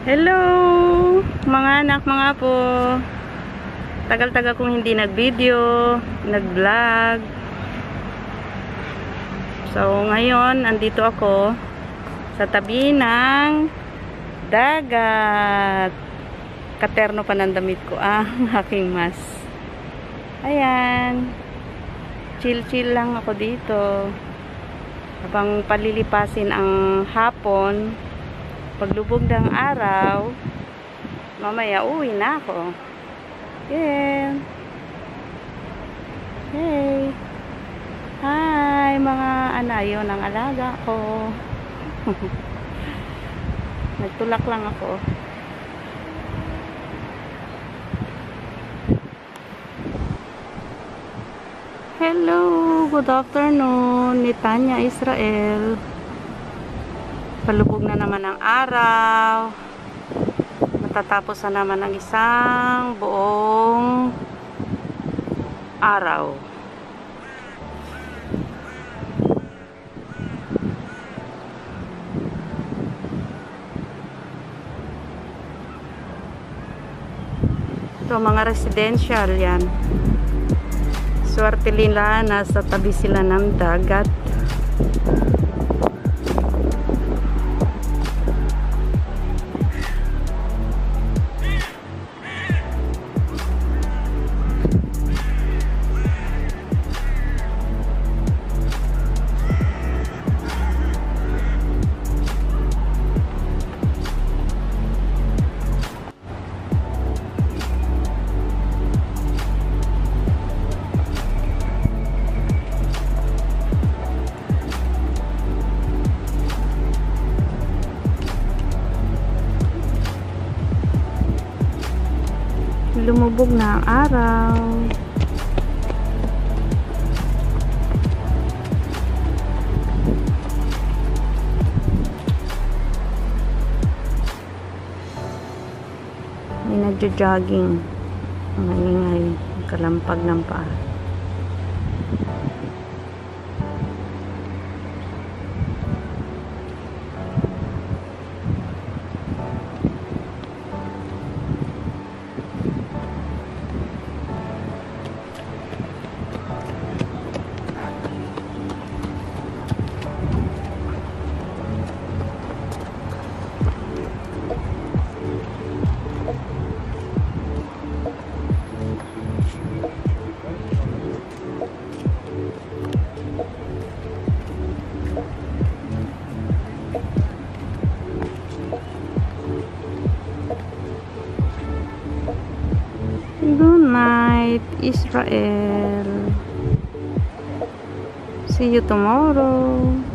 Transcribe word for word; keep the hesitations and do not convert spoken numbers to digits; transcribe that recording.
Hello mga anak, mga apo. Tagal-tagal kong hindi nag-video, nag-vlog. So ngayon andito ako sa tabi ng dagat. Katerno pa ng damit ko ang aking mas. Ayan. Chill-chill lang ako dito. Habang palilipasin ang hapon, paglubog ng araw, mamaya uwi na ako. Yeah. Hey. Hi mga anayo ng alaga ko. Nagtulak lang ako. Hello, good afternoon. Ni Tanya Israel. Palubog na naman ang araw. Matatapos na naman ang isang buong araw. Ito mga residential yan. Swerte nila, nasa tabi sila ng dagat. Lumubog na ang araw. May nagjo-jogging. Ang ingay, kalampag ng paa. Good night, Israel. See you tomorrow.